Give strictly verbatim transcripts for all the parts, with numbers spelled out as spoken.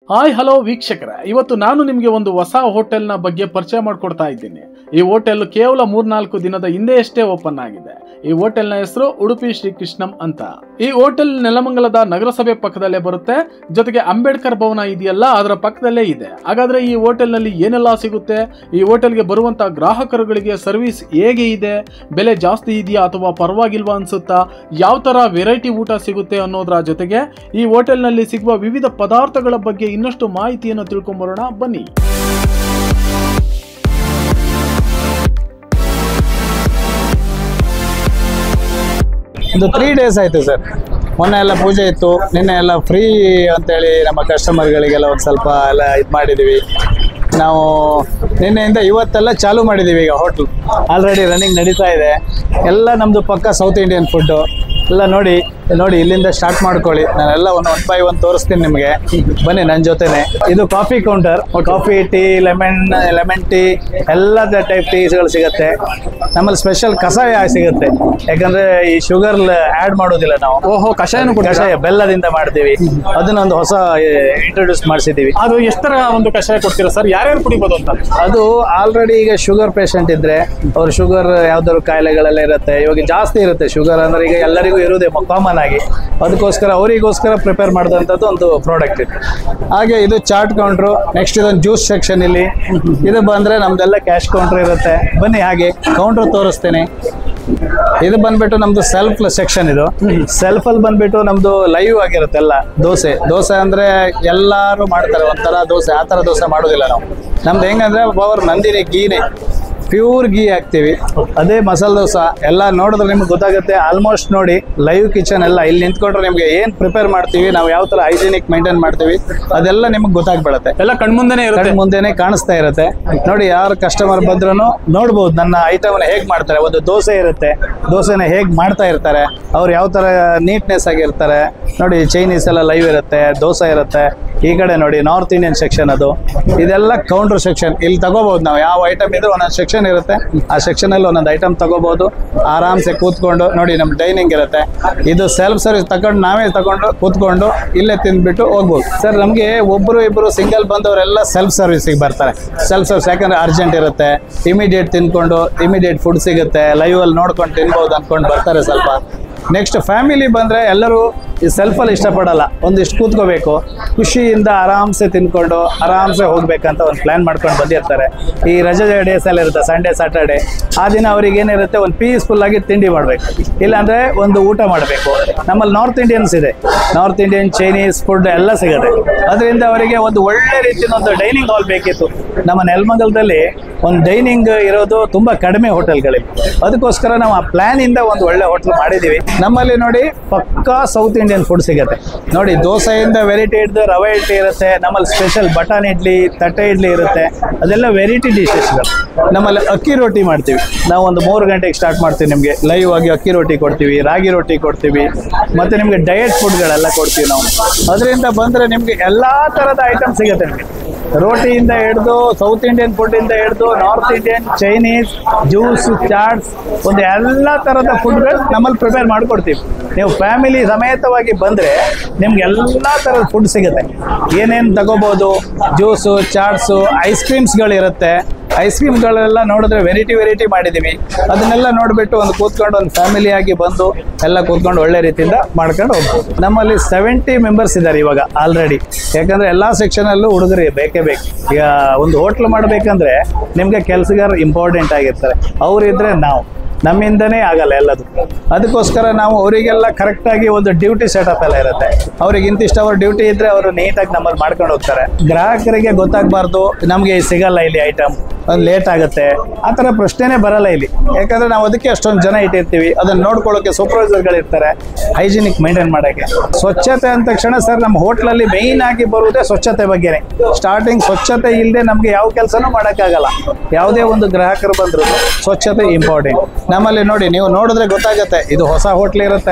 Hi hello ವೀಕ್ಷಕರ, ಇವತ್ತು ನಾನು ನಿಮಗೆ ಒಂದು ಹೊಸ ಹೋಟೆಲ್ನ ಬಗ್ಗೆ ಪರಿಚಯ ಮಾಡಿಕೊಡ್ತಾ ಇದ್ದೀನಿ. ಈ ಹೋಟೆಲ್ ಕೇವಲ ಮೂರ್ನಾಲ್ಕು ದಿನದ ಹಿಂದೆಯಷ್ಟೇ ಓಪನ್ ಆಗಿದೆ. ಈ ಹೋಟೆಲ್ನ ಹೆಸರು ಉಡುಪಿ ಶ್ರೀ ಕೃಷ್ಣಂ ಅಂತ. ಈ ಹೋಟೆಲ್ ನೆಲಮಂಗಲದ ನಗರಸಭೆ ಪಕ್ಕದಲ್ಲೇ ಬರುತ್ತೆ. ಜೊತೆಗೆ ಅಂಬೇಡ್ಕರ್ ಭವನ ಇದೆಯಲ್ಲ, ಅದರ ಪಕ್ಕದಲ್ಲೇ ಇದೆ. ಹಾಗಾದ್ರೆ ಈ ಹೋಟೆಲ್ನಲ್ಲಿ ಏನೆಲ್ಲ ಸಿಗುತ್ತೆ, ಈ ಹೋಟೆಲ್ಗೆ ಬರುವಂತ ಗ್ರಾಹಕರುಗಳಿಗೆ ಸರ್ವಿಸ್ ಹೇಗೆ ಇದೆ, ಬೆಲೆ ಜಾಸ್ತಿ ಇದೆಯಾ ಅಥವಾ ಪರವಾಗಿಲ್ವಾ ಅನ್ಸುತ್ತಾ, ಯಾವ ತರ ವೆರೈಟಿ ಊಟ ಸಿಗುತ್ತೆ ಅನ್ನೋದ್ರ ಜೊತೆಗೆ ಈ ಹೋಟೆಲ್ನಲ್ಲಿ ಸಿಗುವ ವಿವಿಧ ಪದಾರ್ಥಗಳ ಬಗ್ಗೆ ಇನ್ನಷ್ಟು ಮಾಹಿತಿಯನ್ನು ತಿಳ್ಕೊಂಬರೋಣ ಬನ್ನಿ. ಒಂದು ತ್ರೀ ಡೇಸ್ ಆಯ್ತು ಸರ್. ಮೊನ್ನೆ ಎಲ್ಲ ಪೂಜೆ ಇತ್ತು, ನಿನ್ನೆ ಎಲ್ಲ ಫ್ರೀ ಅಂತೇಳಿ ನಮ್ಮ ಕಸ್ಟಮರ್ಗಳಿಗೆಲ್ಲ ಒಂದು ಸ್ವಲ್ಪ ಎಲ್ಲ ಇದು ಮಾಡಿದ್ದೀವಿ. ನಾವು ನಿನ್ನೆಯಿಂದ ಇವತ್ತೆಲ್ಲ ಚಾಲೂ ಮಾಡಿದ್ದೀವಿ. ಈಗ ಹೋಟ್ಲು ಆಲ್ರೆಡಿ ರನ್ನಿಂಗ್ ನಡೀತಾ ಇದೆ. ಎಲ್ಲ ನಮ್ಮದು ಪಕ್ಕ ಸೌತ್ ಇಂಡಿಯನ್ ಫುಡ್ಡು ಎಲ್ಲ ನೋಡಿ ನೋಡಿ ಇಲ್ಲಿಂದ ಸ್ಟಾರ್ಟ್ ಮಾಡ್ಕೊಳ್ಳಿ. ನಾನೆಲ್ಲ ಒಂದು ಒನ್ ಬೈ ಒನ್ ತೋರಿಸ್ತೀನಿ ನಿಮಗೆ, ಬನ್ನಿ ನನ್ನ ಜೊತೆನೆ. ಇದು coffee counter. Coffee, tea, lemon lemon tea ಎಲ್ಲ ಟೈಪ್ ಟೀಸ್ಗಳು ಸಿಗುತ್ತೆ. ನಮ್ಮಲ್ಲಿ ಸ್ಪೆಷಲ್ ಕಷಾಯ ಸಿಗುತ್ತೆ, ಯಾಕಂದ್ರೆ ಈ ಶುಗರ್ ಆ್ಯಡ್ ಮಾಡೋದಿಲ್ಲ ನಾವು. ಓಹೋ, ಕಷಾಯನೂ ಕೂಡ ಕಷಾಯ ಬೆಲ್ಲದಿಂದ ಮಾಡ್ತೀವಿ. ಅದನ್ನ ಒಂದು ಹೊಸ ಇಂಟ್ರೊಡ್ಯೂಸ್ ಮಾಡಿಸಿದ್ದೀವಿ. ಅದು ಎಷ್ಟರ ಒಂದು ಕಷಾಯ ಕೊಡ್ತೀರಾ ಸರ್? ಯಾರ್ಯಾರು ಕುಡಿಬೋದು ಅಂತ? ಅದು ಆಲ್ರೆಡಿ ಈಗ ಶುಗರ್ ಪೇಷಂಟ್ ಇದ್ರೆ ಅವ್ರ ಶುಗರ್ ಯಾವ್ದಾದ್ರು ಕಾಯಿಲೆಗಳೆಲ್ಲ ಇರುತ್ತೆ. ಇವಾಗ ಜಾಸ್ತಿ ಇರುತ್ತೆ ಶುಗರ್, ಅಂದ್ರೆ ಈಗ ಎಲ್ಲರಿಗೂ ಇರುವುದೇ ಕಾಮನ್ ಆಗಿ. ಅದಕ್ಕೋಸ್ಕರ ಅವರಿಗೋಸ್ಕರ ಪ್ರಿಪೇರ್ ಮಾಡಿದಂಥದ್ದು ಒಂದು ಪ್ರಾಡಕ್ಟ್ ಇದೆ. ಹಾಗೆ ಇದು ಚಾಟ್ ಕೌಂಟ್ರು. ನೆಕ್ಸ್ಟ್ ಇದೊಂದು ಜ್ಯೂಸ್ ಸೆಕ್ಷನ್. ಇಲ್ಲಿ ಇದು ಬಂದ್ರೆ ನಮ್ದೆಲ್ಲ ಕ್ಯಾಶ್ ಕೌಂಟರ್ ಇರುತ್ತೆ. ಬನ್ನಿ ಹಾಗೆ ಕೌಂಟರ್ ತೋರಿಸ್ತೇನೆ. ಇದು ಬಂದ್ಬಿಟ್ಟು ನಮ್ದು ಸೆಲ್ಫ್ ಸೆಕ್ಷನ್. ಇದು ಸೆಲ್ಫ್ ಅಲ್ಲಿ ಬಂದ್ಬಿಟ್ಟು ನಮ್ದು ಲೈವ್ ಆಗಿರುತ್ತೆ ಎಲ್ಲ. ದೋಸೆ ದೋಸೆ ಅಂದ್ರೆ ಎಲ್ಲಾರು ಮಾಡ್ತಾರೆ ಒಂಥರ ದೋಸೆ, ಆ ತರ ದೋಸೆ ಮಾಡೋದಿಲ್ಲ ನಾವು. ನಮ್ದು ಹೆಂಗಂದ್ರೆ ಪವರ್ ನಂದಿನಿ ಗೀನೆ, ಪ್ಯೂರ್ ಗೀ ಹಾಕ್ತೀವಿ. ಅದೇ ಮಸಾಲೆ ದೋಸೆ ಎಲ್ಲ ನೋಡಿದ್ರೆ ನಿಮ್ಗೆ ಗೊತ್ತಾಗುತ್ತೆ. ಆಲ್ಮೋಸ್ಟ್ ನೋಡಿ ಲೈವ್ ಕಿಚನ್ ಎಲ್ಲ ಇಲ್ಲಿ ನಿಂತ್ಕೊಂಡ್ರೆ ನಿಮ್ಗೆ ಏನ್ ಪ್ರಿಪೇರ್ ಮಾಡ್ತೀವಿ ನಾವು, ಯಾವ ತರ ಹೈಜಿನಿಕ್ ಮೇಂಟೈನ್ ಮಾಡ್ತೀವಿ ಅದೆಲ್ಲ ನಿಮ್ಗೆ ಗೊತ್ತಾಗ್ಬಿಡುತ್ತೆ. ಎಲ್ಲ ಕಣ್ಮುಂದೆನೆ ಇರುತ್ತೆ, ಮುಂದೆನೆ ಕಾಣಿಸ್ತಾ ಇರುತ್ತೆ. ನೋಡಿ ಯಾರು ಕಸ್ಟಮರ್ ಬಂದ್ರೂ ನೋಡ್ಬೋದು ನನ್ನ ಐಟಮ್ನ ಹೇಗ್ ಮಾಡ್ತಾರೆ. ಒಂದು ದೋಸೆ ಇರುತ್ತೆ, ದೋಸೆನ ಹೇಗ್ ಮಾಡ್ತಾ ಇರ್ತಾರೆ, ಅವ್ರು ಯಾವ ತರ ನೀಟ್ನೆಸ್ ಆಗಿರ್ತಾರೆ ನೋಡಿ. ಚೈನೀಸ್ ಎಲ್ಲ ಲೈವ್ ಇರುತ್ತೆ, ದೋಸೆ ಇರುತ್ತೆ. ಈ ಕಡೆ ನೋಡಿ ನಾರ್ತ್ ಇಂಡಿಯನ್ ಸೆಕ್ಷನ್. ಅದು ಇದೆಲ್ಲ ಕೌಂಟರ್ ಸೆಕ್ಷನ್. ಇಲ್ಲಿ ತಗೋಬಹುದು ನಾವು ಯಾವ ಐಟಮ್ ಇದ್ರೆ ಒಂದೊಂದು ಸೆಕ್ಷನ್ ಇರುತ್ತೆ. ಆ ಸೆಕ್ಷನ್ ಅಲ್ಲಿ ಒಂದೊಂದು ಐಟಮ್ ತಗೋಬಹುದು ಆರಾಮ್ಸೆ ಕೂತ್ಕೊಂಡು. ನೋಡಿ ನಮ್ ಡೈನಿಂಗ್ ಇರುತ್ತೆ. ಇದು ಸೆಲ್ಫ್ ಸರ್ವಿಸ್, ತಗೊಂಡು ನಾವೇ ತಗೊಂಡು ಕೂತ್ಕೊಂಡು ಇಲ್ಲೇ ತಿಂದ್ಬಿಟ್ಟು ಹೋಗ್ಬೋದು. ಸರ್ ನಮ್ಗೆ ಒಬ್ರು ಇಬ್ರು ಸಿಂಗಲ್ ಬಂದವರೆಲ್ಲ ಸೆಲ್ಫ್ ಸರ್ವಿಸಿಗೆ ಬರ್ತಾರೆ. ಸೆಲ್ಫ್ ಸರ್ವಿಸ್ ಯಾಕಂದ್ರೆ ಅರ್ಜೆಂಟ್ ಇರುತ್ತೆ, ಇಮಿಡಿಯೇಟ್ ತಿನ್ಕೊಂಡು ಇಮಿಡಿಯೇಟ್ ಫುಡ್ ಸಿಗುತ್ತೆ, ಲೈವ್ ಅಲ್ಲಿ ನೋಡ್ಕೊಂಡು ತಿನ್ಬಹುದು ಅನ್ಕೊಂಡು ಬರ್ತಾರೆ ಸ್ವಲ್ಪ. ನೆಕ್ಸ್ಟ್ ಫ್ಯಾಮಿಲಿ ಬಂದರೆ ಎಲ್ಲರೂ ಈ ಸೆಲ್ಫಲ್ಲಿ ಇಷ್ಟಪಡಲ್ಲ, ಒಂದಿಷ್ಟು ಕೂತ್ಕೋಬೇಕು, ಖುಷಿಯಿಂದ ಆರಾಮ್ಸೆ ತಿನ್ಕೊಂಡು ಆರಾಮ್ಸೆ ಹೋಗ್ಬೇಕಂತ ಒಂದು ಪ್ಲ್ಯಾನ್ ಮಾಡ್ಕೊಂಡು ಬಂದಿರ್ತಾರೆ. ಈ ರಜೆ ಡೇಸ್ ಎಲ್ಲ ಇರುತ್ತೆ, ಸಂಡೇ ಸ್ಯಾಟರ್ಡೆ. ಆ ದಿನ ಅವ್ರಿಗೆ ಏನಿರುತ್ತೆ, ಒಂದು ಪೀಸ್ಫುಲ್ ಆಗಿ ತಿಂಡಿ ಮಾಡಬೇಕು, ಇಲ್ಲಾಂದರೆ ಒಂದು ಊಟ ಮಾಡಬೇಕು. ನಮ್ಮಲ್ಲಿ ನಾರ್ತ್ ಇಂಡಿಯನ್ಸ್ ಇದೆ, ನಾರ್ತ್ ಇಂಡಿಯನ್ ಚೈನೀಸ್ ಫುಡ್ ಎಲ್ಲ ಸಿಗುತ್ತೆ. ಅದರಿಂದ ಅವರಿಗೆ ಒಂದು ಒಳ್ಳೆ ರೀತಿಯ ಒಂದು ಡೈನಿಂಗ್ ಹಾಲ್ ಬೇಕಿತ್ತು. ನಮ್ಮ ನೆಲಮಂಗಲದಲ್ಲಿ ಒಂದು ಡೈನಿಂಗ್ ಇರೋದು ತುಂಬ ಕಡಿಮೆ ಹೋಟೆಲ್ಗಳಿವೆ. ಅದಕ್ಕೋಸ್ಕರ ನಾವು ಆ ಪ್ಲ್ಯಾನಿಂದ ಒಂದು ಒಳ್ಳೆ ಹೋಟೆಲ್ ಮಾಡಿದ್ದೀವಿ. ನಮ್ಮಲ್ಲಿ ನೋಡಿ ಪಕ್ಕಾ ಸೌತ್ ಇಂಡಿಯನ್ ಫುಡ್ ಸಿಗುತ್ತೆ. ನೋಡಿ ದೋಸೆಯಿಂದ ವೆರೈಟಿ ಇಡ್ದು ರವೆ ಇಡ್ಲಿ ಇರುತ್ತೆ. ನಮ್ಮಲ್ಲಿ ಸ್ಪೆಷಲ್ ಬಟಾನ್ ಇಡ್ಲಿ, ತಟ್ಟೆ ಇಡ್ಲಿ ಇರುತ್ತೆ. ಅದೆಲ್ಲ ವೆರೈಟಿ ಡಿಶಸ್ಗಳು. ನಮ್ಮಲ್ಲಿ ಅಕ್ಕಿ ರೊಟ್ಟಿ ಮಾಡ್ತೀವಿ ನಾವು. ಒಂದು ಮೂರು ಗಂಟೆಗೆ ಸ್ಟಾರ್ಟ್ ಮಾಡ್ತೀವಿ. ನಿಮಗೆ ಲೈವ್ ಆಗಿ ಅಕ್ಕಿ ರೊಟ್ಟಿ ಕೊಡ್ತೀವಿ, ರಾಗಿ ರೊಟ್ಟಿ ಕೊಡ್ತೀವಿ, ಮತ್ತು ನಿಮಗೆ ಡಯಟ್ ಫುಡ್ಗಳೆಲ್ಲ ಕೊಡ್ತೀವಿ ನಾವು. ಅದರಿಂದ ಬಂದರೆ ನಿಮಗೆ ಎಲ್ಲ ಥರದ ಐಟಮ್ ಸಿಗುತ್ತೆ ನಿಮಗೆ. ರೋಟಿಯಿಂದ ಹಿಡಿದು ಸೌತ್ ಇಂಡಿಯನ್ ಫುಡ್ಡಿಂದ ಹಿಡಿದು north Indian, Chinese, juice, chaats, ಒಂದು ಎಲ್ಲ ಥರದ ಫುಡ್ಗಳು ನಮ್ಮಲ್ಲಿ ಪ್ರಿಪೇರ್ ಮಾಡಿಕೊಡ್ತೀವಿ. ನೀವು ಫ್ಯಾಮಿಲಿ ಸಮೇತವಾಗಿ ಬಂದರೆ ನಿಮ್ಗೆ ಎಲ್ಲ ಥರದ ಫುಡ್ ಸಿಗುತ್ತೆ. ಏನೇನು ತಗೋಬೋದು, ಜ್ಯೂಸು, ಚಾಟ್ಸು, ಐಸ್ ಕ್ರೀಮ್ಸ್ಗಳಿರುತ್ತೆ. ಐಸ್ ಕ್ರೀಮ್ಗಳೆಲ್ಲ ನೋಡಿದ್ರೆ ವೆರೈಟಿ ವೆರೈಟಿ ಮಾಡಿದ್ದೀವಿ. ಅದನ್ನೆಲ್ಲ ನೋಡಿಬಿಟ್ಟು ಒಂದು ಕೂತ್ಕೊಂಡು ಒಂದು ಫ್ಯಾಮಿಲಿಯಾಗಿ ಬಂದು ಎಲ್ಲ ಕೂತ್ಕೊಂಡು ಒಳ್ಳೆ ರೀತಿಯಿಂದ ಮಾಡ್ಕೊಂಡು ಹೋಗ್ಬೋದು. ನಮ್ಮಲ್ಲಿ ಸೆವೆಂಟಿ ಮೆಂಬರ್ಸ್ ಇದ್ದಾರೆ ಇವಾಗ ಆಲ್ರೆಡಿ. ಯಾಕಂದರೆ ಎಲ್ಲ ಸೆಕ್ಷನಲ್ಲೂ ಹುಡುಗರು ಬೇಕೇ ಬೇಕು. ಈಗ ಒಂದು ಹೋಟ್ಲ್ ಮಾಡಬೇಕಂದ್ರೆ ನಿಮಗೆ ಕೆಲಸಗಾರ ಇಂಪಾರ್ಟೆಂಟ್ ಆಗಿರ್ತಾರೆ. ಅವರಿದ್ದರೆ ನಾವು ನಮ್ಮಿಂದನೇ ಆಗಲ್ಲ ಎಲ್ಲದು. ಅದಕ್ಕೋಸ್ಕರ ನಾವು ಅವರಿಗೆಲ್ಲ ಕರೆಕ್ಟಾಗಿ ಒಂದು ಡ್ಯೂಟಿ ಸೆಟಪ್ ಎಲ್ಲ ಇರುತ್ತೆ. ಅವ್ರಿಗೆ ಇಂತಿಷ್ಟು ಅವ್ರ ಡ್ಯೂಟಿ ಇದ್ದರೆ ಅವರು ನೀಟಾಗಿ ನಮ್ಮಲ್ಲಿ ಮಾಡ್ಕೊಂಡು ಹೋಗ್ತಾರೆ. ಗ್ರಾಹಕರಿಗೆ ಗೊತ್ತಾಗಬಾರ್ದು ನಮಗೆ ಸಿಗಲ್ಲ ಇಲ್ಲಿ ಐಟಮ್, ಒಂದು ಲೇಟ್ ಆಗುತ್ತೆ, ಆ ಥರ ಪ್ರಶ್ನೆನೇ ಬರಲ್ಲ ಇಲ್ಲಿ. ಯಾಕಂದರೆ ನಾವು ಅದಕ್ಕೆ ಅಷ್ಟೊಂದು ಜನ ಇಟ್ಟಿರ್ತೀವಿ. ಅದನ್ನು ನೋಡ್ಕೊಳ್ಳೋಕ್ಕೆ ಸೂಪರ್ವೈಸರ್ಗಳಿರ್ತಾರೆ, ಹೈಜಿನಿಕ್ ಮೇಂಟೈನ್ ಮಾಡೋಕ್ಕೆ. ಸ್ವಚ್ಛತೆ ಅಂದ ತಕ್ಷಣ ಸರ್ ನಮ್ಮ ಹೋಟ್ಲಲ್ಲಿ ಮೇಯ್ನ್ ಆಗಿ ಬರುವುದೇ ಸ್ವಚ್ಛತೆ ಬಗ್ಗೆನೇ. ಸ್ಟಾರ್ಟಿಂಗ್ ಸ್ವಚ್ಛತೆ ಇಲ್ಲದೆ ನಮಗೆ ಯಾವ ಕೆಲಸನೂ ಮಾಡೋಕ್ಕಾಗಲ್ಲ. ಯಾವುದೇ ಒಂದು ಗ್ರಾಹಕರು ಬಂದರೂ ಸ್ವಚ್ಛತೆ ಇಂಪಾರ್ಟೆಂಟ್. ನಮ್ಮಲ್ಲಿ ನೋಡಿ, ನೀವು ನೋಡಿದ್ರೆ ಗೊತ್ತಾಗುತ್ತೆ ಇದು ಹೊಸ ಹೋಟ್ಲ್ ಇರುತ್ತೆ.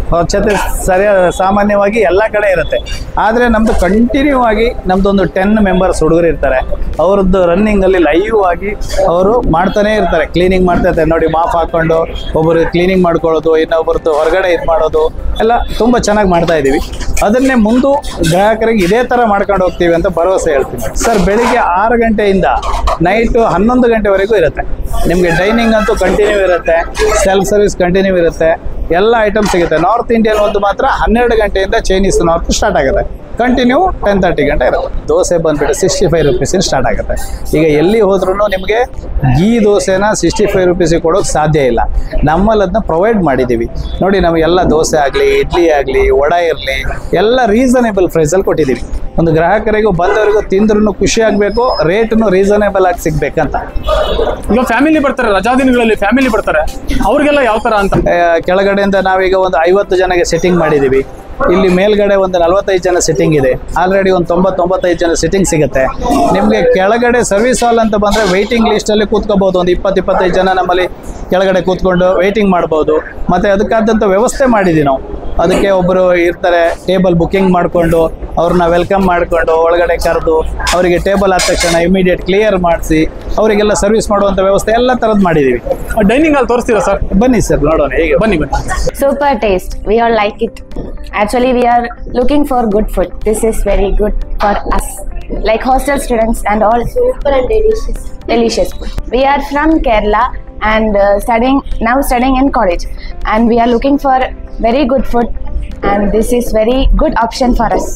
ಸ್ವಚ್ಛತೆ ಸರಿಯಾದ ಸಾಮಾನ್ಯವಾಗಿ ಎಲ್ಲ ಕಡೆ ಇರುತ್ತೆ. ಆದರೆ ನಮ್ಮದು ಕಂಟಿನ್ಯೂ ಆಗಿ ನಮ್ಮದೊಂದು ಟೆನ್ ಮೆಂಬರ್ಸ್ ಹುಡುಗರು ಇರ್ತಾರೆ. ಅವ್ರದ್ದು ರನ್ನಿಂಗಲ್ಲಿ ಲೈವ್ ಆಗಿ ಅವರು ಮಾಡ್ತಾನೇ ಇರ್ತಾರೆ, ಕ್ಲೀನಿಂಗ್ ಮಾಡ್ತಾ ಇರ್ತಾರೆ. ನೋಡಿ ಮಾಫ್ ಹಾಕ್ಕೊಂಡು ಒಬ್ಬರು ಕ್ಲೀನಿಂಗ್ ಮಾಡ್ಕೊಳ್ಳೋದು, ಇನ್ನೊಬ್ಬರದ್ದು ಹೊರಗಡೆ ಇದು ಮಾಡೋದು ಎಲ್ಲ ತುಂಬ ಚೆನ್ನಾಗಿ ಮಾಡ್ತಾ ಇದ್ದೀವಿ. ಅದನ್ನೇ ಮುಂದೆ ಗ್ರಾಹಕರಿಗೆ ಇದೇ ಥರ ಮಾಡ್ಕೊಂಡು ಹೋಗ್ತೀವಿ ಅಂತ ಭರವಸೆ ಹೇಳ್ತೀನಿ. ಸರ್, ಬೆಳಿಗ್ಗೆ ಆರು ಗಂಟೆಯಿಂದ ನೈಟು ಹನ್ನೊಂದು ಗಂಟೆವರೆಗೂ ಇರುತ್ತೆ. ನಿಮಗೆ ಡೈನಿಂಗ್ ಅಂತೂ ಕಂಟಿನ್ಯೂ ಇರುತ್ತೆ, ಸೆಲ್ಫ್ ಸರ್ವಿಸ್ ಕಂಟಿನ್ಯೂ ಇರುತ್ತೆ, ಎಲ್ಲ ಐಟಮ್ ಸಿಗುತ್ತೆ. ನಾರ್ತ್ ಇಂಡಿಯನ್ ಒಂದು ಮಾತ್ರ ಹನ್ನೆರಡು ಗಂಟೆಯಿಂದ ಚೈನೀಸ್ ನಾರ್ತ್ ಸ್ಟಾರ್ಟ್ ಆಗುತ್ತೆ, ಕಂಟಿನ್ಯೂ ಟೆನ್ ತರ್ಟಿ ಗಂಟೆ ಇರುತ್ತೆ. ದೋಸೆ ಬಂದುಬಿಟ್ಟು ಸಿಕ್ಸ್ಟಿ ಫೈವ್ ರುಪೀಸಿನ ಸ್ಟಾರ್ಟ್ ಆಗುತ್ತೆ. ಈಗ ಎಲ್ಲಿ ಹೋದ್ರೂ ನಿಮಗೆ ಗೀ ದೋಸೆನ ಸಿಕ್ಸ್ಟಿ ಫೈವ್ ರುಪೀಸಿಗೆ ಕೊಡೋಕ್ಕೆ ಸಾಧ್ಯ ಇಲ್ಲ. ನಮ್ಮಲ್ಲಿ ಅದನ್ನ ಪ್ರೊವೈಡ್ ಮಾಡಿದ್ದೀವಿ. ನೋಡಿ, ನಮಗೆಲ್ಲ ದೋಸೆ ಆಗಲಿ, ಇಡ್ಲಿ ಆಗಲಿ, ವಡೆ ಇರಲಿ ಎಲ್ಲ ರೀಸನೇಬಲ್ ಪ್ರೈಸಲ್ಲಿ ಕೊಟ್ಟಿದ್ದೀವಿ. ಒಂದು ಗ್ರಾಹಕರಿಗೂ ಬಂದವರಿಗೂ ತಿಂದ್ರೂ ಖುಷಿ ಆಗಬೇಕು, ರೇಟನ್ನು ರೀಸನೇಬಲ್ ಆಗಿ ಸಿಗ್ಬೇಕಂತ. ಈಗ ಫ್ಯಾಮಿಲಿ ಬರ್ತಾರೆ, ರಜಾ ದಿನಗಳಲ್ಲಿ ಫ್ಯಾಮಿಲಿ ಬರ್ತಾರೆ, ಅವ್ರಿಗೆಲ್ಲ ಯಾವ ಥರ ಅಂತ? ಕೆಳಗಡೆಯಿಂದ ನಾವೀಗ ಒಂದು ಐವತ್ತು ಜನಗೆ ಸೆಟ್ಟಿಂಗ್ ಮಾಡಿದ್ದೀವಿ. ಇಲ್ಲಿ ಮೇಲ್ಗಡೆ ಒಂದು ನಲವತ್ತೈದು ಜನ ಸಿಟ್ಟಿಂಗ್ ಇದೆ. ಆಲ್ರೆಡಿ ಒಂದು ತೊಂಬತ್ತೊಂಬತ್ತೈದು ಜನ ಸಿಟ್ಟಿಂಗ್ ಸಿಗುತ್ತೆ. ನಿಮಗೆ ಕೆಳಗಡೆ ಸರ್ವಿಸ್ ಹಾಲ್ ಅಂತ ಬಂದರೆ ವೆಯ್ಟಿಂಗ್ ಲಿಸ್ಟಲ್ಲಿ ಕೂತ್ಕೋಬೋದು. ಒಂದು ಇಪ್ಪತ್ತು ಇಪ್ಪತ್ತೈದು ಜನ ನಮ್ಮಲ್ಲಿ ಕೆಳಗಡೆ ಕೂತ್ಕೊಂಡು ವೆಯ್ಟಿಂಗ್ ಮಾಡ್ಬೋದು. ಮತ್ತು ಅದಕ್ಕಾದಂಥ ವ್ಯವಸ್ಥೆ ಮಾಡಿದ್ದೀವಿ ನಾವು. ಅದಕ್ಕೆ ಒಬ್ಬರು ಇರ್ತಾರೆ, ಟೇಬಲ್ ಬುಕ್ಕಿಂಗ್ ಮಾಡಿಕೊಂಡು ಅವ್ರನ್ನ ವೆಲ್ಕಮ್ ಮಾಡಿಕೊಂಡು ಒಳಗಡೆ ಕರೆದು ಅವರಿಗೆ ಟೇಬಲ್ ಆದ ತಕ್ಷಣ ಇಮಿಡಿಯೇಟ್ ಕ್ಲಿಯರ್ ಮಾಡಿಸಿ ಅವರಿಗೆಲ್ಲ ಸರ್ವಿಸ್ ಮಾಡುವಂಥ ವ್ಯವಸ್ಥೆ ಎಲ್ಲ ಥರದ್ದು ಮಾಡಿದ್ದೀವಿ. ಡೈನಿಂಗ್ ಅಲ್ಲಿ ತೋರಿಸ್ತೀರಾ ಸರ್? ಬನ್ನಿ ಸರ್, ನೋಡೋಣ. ಹೇಗೆ? ಬನ್ನಿ ಬನ್ನಿ. Super taste. We all like it. Actually, we are looking for good food. This is very good for us, like hostel students and all. Super and delicious. Delicious food. We are from Kerala and uh, studying now studying in college, and we are looking for very good food, and this is very good option for us.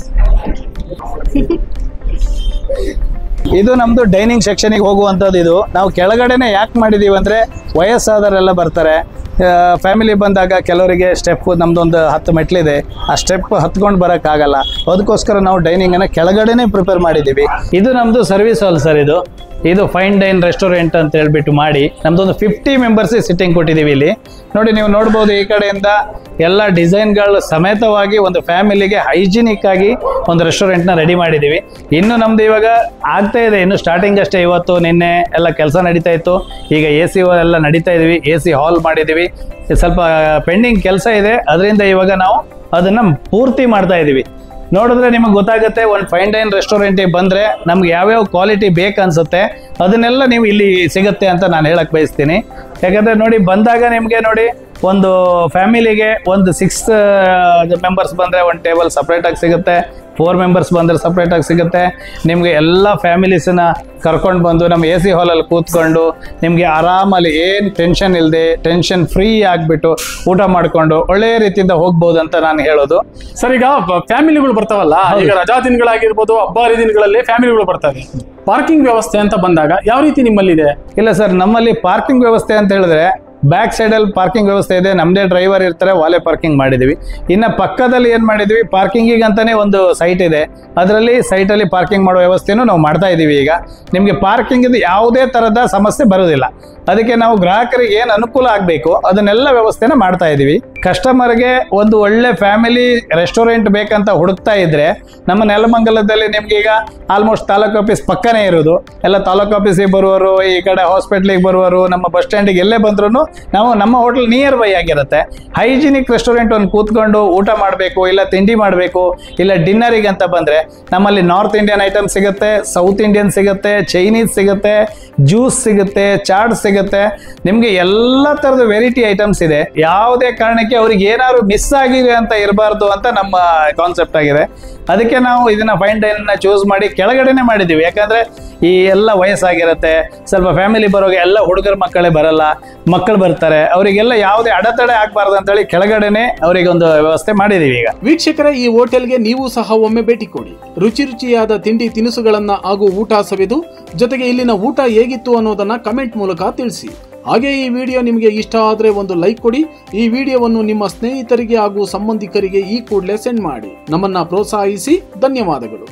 ಇದು ನಮ್ಮದು dining ಸೆಕ್ಷನಿಗೆ ಹೋಗುವಂಥದ್ದು. ಇದು ನಾವು ಕೆಳಗಡೆನೆ ಯಾಕೆ ಮಾಡಿದ್ದೀವಿ ಅಂದರೆ ವಯಸ್ಸಾದವರೆಲ್ಲ ಬರ್ತಾರೆ. Family ಬಂದಾಗ ಕೆಲವರಿಗೆ ಸ್ಟೆಪ್, ನಮ್ಮದೊಂದು ಹತ್ತು ಮೆಟ್ಲಿದೆ, ಆ ಸ್ಟೆಪ್ ಹತ್ಕೊಂಡು ಬರೋಕ್ಕಾಗಲ್ಲ. ಅದಕ್ಕೋಸ್ಕರ ನಾವು ಡೈನಿಂಗನ್ನು ಕೆಳಗಡೆನೇ ಪ್ರಿಪೇರ್ ಮಾಡಿದ್ದೀವಿ. ಇದು ನಮ್ಮದು ಸರ್ವಿಸ್ ಹಾಲ್ ಸರ್. ಇದು ಇದು ಫೈನ್ ಡೈನ್ ರೆಸ್ಟೋರೆಂಟ್ ಅಂತ ಹೇಳ್ಬಿಟ್ಟು ಮಾಡಿ ನಮ್ಮದೊಂದು ಫಿಫ್ಟಿ ಮೆಂಬರ್ಸಿಗೆ ಸಿಟ್ಟಿಂಗ್ ಕೊಟ್ಟಿದ್ದೀವಿ. ಇಲ್ಲಿ ನೋಡಿ, ನೀವು ನೋಡ್ಬೋದು ಈ ಕಡೆಯಿಂದ ಎಲ್ಲ ಡಿಸೈನ್ಗಳು ಸಮೇತವಾಗಿ ಒಂದು ಫ್ಯಾಮಿಲಿಗೆ ಹೈಜಿನಿಕ್ ಆಗಿ ಒಂದು ರೆಸ್ಟೋರೆಂಟ್ನ ರೆಡಿ ಮಾಡಿದ್ದೀವಿ. ಇನ್ನು ನಮ್ಮದು ಇವಾಗ ಆಗ್ತಾ ಇದೆ, ಇನ್ನು ಸ್ಟಾರ್ಟಿಂಗ್ ಅಷ್ಟೇ. ಇವತ್ತು ನಿನ್ನೆ ಎಲ್ಲ ಕೆಲಸ ನಡೀತಾ ಇತ್ತು. ಈಗ ಎ ಸಿ ಎಲ್ಲ ನಡೀತಾ ಇದ್ದೀವಿ, ಎ ಸಿ ಹಾಲ್ ಮಾಡಿದ್ದೀವಿ. ಸ್ವಲ್ಪ ಪೆಂಡಿಂಗ್ ಕೆಲಸ ಇದೆ, ಅದರಿಂದ ಇವಾಗ ನಾವು ಅದನ್ನು ಪೂರ್ತಿ ಮಾಡ್ತಾ ಇದ್ದೀವಿ. ನೋಡಿದ್ರೆ ನಿಮಗೆ ಗೊತ್ತಾಗುತ್ತೆ, ಒಂದು ಫೈನ್ ಡೈನ್ ರೆಸ್ಟೋರೆಂಟಿಗೆ ಬಂದರೆ ನಮ್ಗೆ ಯಾವ್ಯಾವ ಕ್ವಾಲಿಟಿ ಬೇಕು ಅನಿಸುತ್ತೆ ಅದನ್ನೆಲ್ಲ ನೀವು ಇಲ್ಲಿ ಸಿಗುತ್ತೆ ಅಂತ ನಾನು ಹೇಳಕ್ಕೆ ಬಯಸ್ತೀನಿ. ಯಾಕಂದರೆ ನೋಡಿ, ಬಂದಾಗ ನಿಮಗೆ ನೋಡಿ, ಒಂದು ಫ್ಯಾಮಿಲಿಗೆ ಒಂದು ಸಿಕ್ಸ್ ಮೆಂಬರ್ಸ್ ಬಂದರೆ ಒಂದು ಟೇಬಲ್ ಸಪ್ರೇಟಾಗಿ ಸಿಗುತ್ತೆ, ಫೋರ್ ಮೆಂಬರ್ಸ್ ಬಂದರೆ ಸಪ್ರೇಟಾಗಿ ಸಿಗುತ್ತೆ. ನಿಮಗೆ ಎಲ್ಲ ಫ್ಯಾಮಿಲೀಸನ್ನ ಕರ್ಕೊಂಡು ಬಂದು ನಮ್ಮ ಎ ಸಿ ಹಾಲಲ್ಲಿ ಕೂತ್ಕೊಂಡು ನಿಮಗೆ ಆರಾಮಲ್ಲಿ ಏನು ಟೆನ್ಷನ್ ಇಲ್ಲದೆ ಟೆನ್ಷನ್ ಫ್ರೀ ಆಗಿಬಿಟ್ಟು ಊಟ ಮಾಡಿಕೊಂಡು ಒಳ್ಳೆಯ ರೀತಿಯಿಂದ ಹೋಗ್ಬೋದು ಅಂತ ನಾನು ಹೇಳೋದು. ಸರ್, ಈಗ ಫ್ಯಾಮಿಲಿಗಳು ಬರ್ತಾವಲ್ಲ, ಈಗ ರಜಾ ದಿನಗಳಾಗಿರ್ಬೋದು, ಹಬ್ಬ ಹರಿದಿನಗಳಲ್ಲಿ ಫ್ಯಾಮಿಲಿಗಳು ಬರ್ತವೆ. ಪಾರ್ಕಿಂಗ್ ವ್ಯವಸ್ಥೆ ಅಂತ ಬಂದಾಗ ಯಾವ ರೀತಿ ನಿಮ್ಮಲ್ಲಿದೆ? ಇಲ್ಲ ಸರ್, ನಮ್ಮಲ್ಲಿ ಪಾರ್ಕಿಂಗ್ ವ್ಯವಸ್ಥೆ ಅಂತ ಹೇಳಿದ್ರೆ ಬ್ಯಾಕ್ ಸೈಡಲ್ಲಿ ಪಾರ್ಕಿಂಗ್ ವ್ಯವಸ್ಥೆ ಇದೆ. ನಮ್ಮದೇ ಡ್ರೈವರ್ ಇರ್ತಾರೆ, ವಾಲೆ ಪಾರ್ಕಿಂಗ್ ಮಾಡಿದ್ದೀವಿ. ಇನ್ನು ಪಕ್ಕದಲ್ಲಿ ಏನು ಮಾಡಿದ್ವಿ, ಪಾರ್ಕಿಂಗಿಗೆ ಅಂತಲೇ ಒಂದು ಸೈಟ್ ಇದೆ, ಅದರಲ್ಲಿ ಸೈಟಲ್ಲಿ ಪಾರ್ಕಿಂಗ್ ಮಾಡೋ ವ್ಯವಸ್ಥೆನೂ ನಾವು ಮಾಡ್ತಾ ಇದ್ದೀವಿ. ಈಗ ನಿಮಗೆ ಪಾರ್ಕಿಂಗಿಂದ ಯಾವುದೇ ಥರದ ಸಮಸ್ಯೆ ಬರೋದಿಲ್ಲ. ಅದಕ್ಕೆ ನಾವು ಗ್ರಾಹಕರಿಗೆ ಏನು ಅನುಕೂಲ ಆಗಬೇಕು ಅದನ್ನೆಲ್ಲ ವ್ಯವಸ್ಥೆನ ಮಾಡ್ತಾ ಇದ್ದೀವಿ. ಕಸ್ಟಮರ್ಗೆ ಒಂದು ಒಳ್ಳೆ ಫ್ಯಾಮಿಲಿ ರೆಸ್ಟೋರೆಂಟ್ ಬೇಕಂತ ಹುಡುಕ್ತಾ ಇದ್ರೆ ನಮ್ಮ ನೆಲಮಂಗಲದಲ್ಲಿ ನಿಮ್ಗೆ ಈಗ ಆಲ್ಮೋಸ್ಟ್ ತಾಲೂಕು ಆಫೀಸ್ ಪಕ್ಕನೇ ಇರೋದು. ಎಲ್ಲ ತಾಲೂಕು ಆಫೀಸಿಗೆ ಬರುವವರು, ಈ ಕಡೆ ಹಾಸ್ಪಿಟ್ಲಿಗೆ ಬರುವವರು, ನಮ್ಮ ಬಸ್ ಸ್ಟ್ಯಾಂಡಿಗೆ ಎಲ್ಲೇ ಬಂದ್ರೂ ನಾವು ನಮ್ಮ ಹೋಟೆಲ್ ನಿಯರ್ ಬೈ ಆಗಿರುತ್ತೆ. ಹೈಜಿನಿಕ್ ರೆಸ್ಟೋರೆಂಟ್ ಒಂದು ಕೂತ್ಕೊಂಡು ಊಟ ಮಾಡಬೇಕು, ಇಲ್ಲ ತಿಂಡಿ ಮಾಡಬೇಕು, ಇಲ್ಲ ಡಿನ್ನರಿಗೆ ಅಂತ ಬಂದರೆ ನಮ್ಮಲ್ಲಿ ನಾರ್ತ್ ಇಂಡಿಯನ್ ಐಟಮ್ ಸಿಗುತ್ತೆ, ಸೌತ್ ಇಂಡಿಯನ್ ಸಿಗುತ್ತೆ, ಚೈನೀಸ್ ಸಿಗುತ್ತೆ, ಜ್ಯೂಸ್ ಸಿಗುತ್ತೆ, ಚಾಟ್ ಸಿಗುತ್ತೆ. ನಿಮಗೆ ಎಲ್ಲ ಥರದ ವೆರೈಟಿ ಐಟಮ್ಸ್ ಇದೆ. ಯಾವುದೇ ಕಾರಣಕ್ಕೆ ಅವ್ರಿಗೆ ಏನಾದ್ರು ಮಿಸ್ ಆಗಿದೆ ಅಂತ ಇರಬಾರ್ದು ಅಂತ ನಮ್ಮ ಕಾನ್ಸೆಪ್ಟ್ ಆಗಿದೆ. ಅದಕ್ಕೆ ನಾವು ಇದನ್ನ ಫೈನ್ ಡೈನ್ ಚೂಸ್ ಮಾಡಿ ಕೆಳಗಡೆನೆ ಮಾಡಿದ್ದೀವಿ. ಯಾಕಂದ್ರೆ ಈ ಎಲ್ಲ ವಯಸ್ಸಾಗಿರುತ್ತೆ, ಸ್ವಲ್ಪ ಫ್ಯಾಮಿಲಿ ಬರೋಗೆ ಎಲ್ಲ ಹುಡುಗರ ಮಕ್ಕಳೇ ಬರಲ್ಲ, ಮಕ್ಕಳು ಬರ್ತಾರೆ, ಅವರಿಗೆಲ್ಲ ಯಾವುದೇ ಅಡೆತಡೆ ಆಗ್ಬಾರ್ದು ಅಂತೇಳಿ ಕೆಳಗಡೆನೆ ಅವರಿಗೆ ಒಂದು ವ್ಯವಸ್ಥೆ ಮಾಡಿದೀವಿ. ಈಗ ವೀಕ್ಷಕರೇ, ಈ ಹೋಟೆಲ್ಗೆ ನೀವು ಸಹ ಒಮ್ಮೆ ಭೇಟಿ ಕೊಡಿ. ರುಚಿ ರುಚಿಯಾದ ತಿಂಡಿ ತಿನಿಸುಗಳನ್ನ ಹಾಗೂ ಊಟ ಸವಿದು, ಜೊತೆಗೆ ಇಲ್ಲಿನ ಊಟ ಹೇಗಿತ್ತು ಅನ್ನೋದನ್ನ ಕಮೆಂಟ್ ಮೂಲಕ ತಿಳಿಸಿ. ಹಾಗೆ ಈ ವಿಡಿಯೋ ನಿಮಗೆ ಇಷ್ಟ ಆದರೆ ಒಂದು ಲೈಕ್ ಕೊಡಿ. ಈ ವಿಡಿಯೋವನ್ನು ನಿಮ್ಮ ಸ್ನೇಹಿತರಿಗೆ ಹಾಗೂ ಸಂಬಂಧಿಕರಿಗೆ ಈ ಕೂಡಲೇ ಸೆಂಡ್ ಮಾಡಿ. ನಮ್ಮನ್ನ ಪ್ರೋತ್ಸಾಹಿಸಿ. ಧನ್ಯವಾದಗಳು.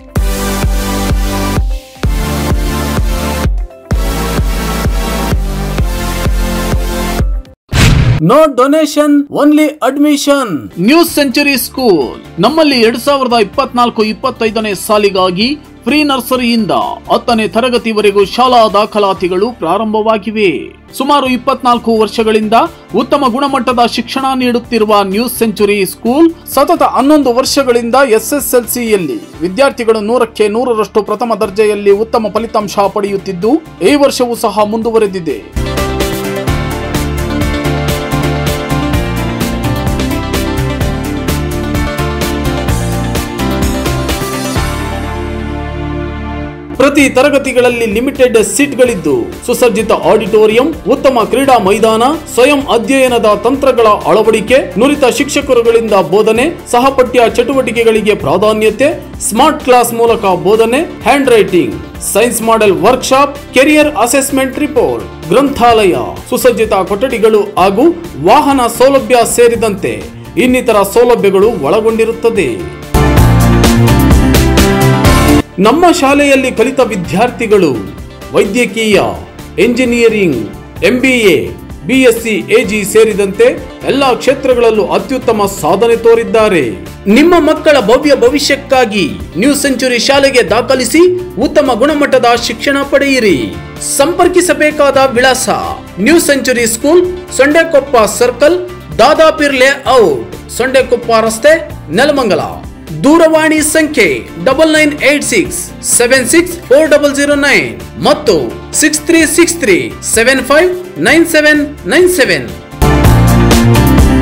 No donation, only admission. New century school ನಮ್ಮಲ್ಲಿ ಎರಡ್ ಸಾವಿರದ ಇಪ್ಪತ್ನಾಲ್ಕು ಇಪ್ಪತ್ತೈದನೇ ಸಾಲಿಗಾಗಿ ಪ್ರೀ ನರ್ಸರಿಯಿಂದ ಹತ್ತನೇ ತರಗತಿವರೆಗೂ ಶಾಲಾ ದಾಖಲಾತಿಗಳು ಪ್ರಾರಂಭವಾಗಿವೆ. ಸುಮಾರು ಇಪ್ಪತ್ನಾಲ್ಕು ವರ್ಷಗಳಿಂದ ಉತ್ತಮ ಗುಣಮಟ್ಟದ ಶಿಕ್ಷಣ ನೀಡುತ್ತಿರುವ ನ್ಯೂ ಸೆಂಚುರಿ ಸ್ಕೂಲ್ ಸತತ ಹನ್ನೊಂದು ವರ್ಷಗಳಿಂದ ಎಸ್ಎಸ್ಎಲ್ಸಿಯಲ್ಲಿ ವಿದ್ಯಾರ್ಥಿಗಳು ನೂರಕ್ಕೆ ನೂರರಷ್ಟು ಪ್ರಥಮ ದರ್ಜೆಯಲ್ಲಿ ಉತ್ತಮ ಫಲಿತಾಂಶ ಪಡೆಯುತ್ತಿದ್ದು ಈ ವರ್ಷವೂ ಸಹ ಮುಂದುವರೆದಿದೆ. ಪ್ರತಿ ತರಗತಿಗಳಲ್ಲಿ ಲಿಮಿಟೆಡ್ ಸೀಟ್ಗಳಿದ್ದು ಸುಸಜ್ಜಿತ ಆಡಿಟೋರಿಯಂ, ಉತ್ತಮ ಕ್ರೀಡಾ ಮೈದಾನ, ಸ್ವಯಂ ಅಧ್ಯಯನದ ತಂತ್ರಗಳ ಅಳವಡಿಕೆ, ನುರಿತ ಶಿಕ್ಷಕರುಗಳಿಂದ ಬೋಧನೆ, ಸಹಪಠ್ಯ ಚಟುವಟಿಕೆಗಳಿಗೆ ಪ್ರಾಧಾನ್ಯತೆ, ಸ್ಮಾರ್ಟ್ ಕ್ಲಾಸ್ ಮೂಲಕ ಬೋಧನೆ, hand writing, science model workshop, career assessment report, ಗ್ರಂಥಾಲಯ, ಸುಸಜ್ಜಿತ ಕೊಠಡಿಗಳು ಹಾಗೂ ವಾಹನ ಸೌಲಭ್ಯ ಸೇರಿದಂತೆ ಇನ್ನಿತರ ಸೌಲಭ್ಯಗಳು ಒಳಗೊಂಡಿರುತ್ತದೆ. ನಮ್ಮ ಶಾಲೆಯಲ್ಲಿ ಕಲಿತ ವಿದ್ಯಾರ್ಥಿಗಳು ವೈದ್ಯಕೀಯ, ಎಂಜಿನಿಯರಿಂಗ್, ಎಂಬಿಎ, ಬಿಎಸ್ಸಿ, ಎಜಿ ಸೇರಿದಂತೆ ಎಲ್ಲಾ ಕ್ಷೇತ್ರಗಳಲ್ಲೂ ಅತ್ಯುತ್ತಮ ಸಾಧನೆ ತೋರಿದ್ದಾರೆ. ನಿಮ್ಮ ಮಕ್ಕಳ ಭವ್ಯ ಭವಿಷ್ಯಕ್ಕಾಗಿ ನ್ಯೂ ಸೆಂಚುರಿ ಶಾಲೆಗೆ ದಾಖಲಿಸಿ ಉತ್ತಮ ಗುಣಮಟ್ಟದ ಶಿಕ್ಷಣ ಪಡೆಯಿರಿ. ಸಂಪರ್ಕಿಸಬೇಕಾದ ವಿಳಾಸ new century school, Sondekoppa circle, Dadapeer layout, Sondekoppa ರಸ್ತೆ, ನೆಲಮಂಗಲ. ದೂರವಾಣಿ ಸಂಖ್ಯೆ double nine eight six seven six four double zero nine ಮತ್ತು six three six three seven five nine seven nine seven.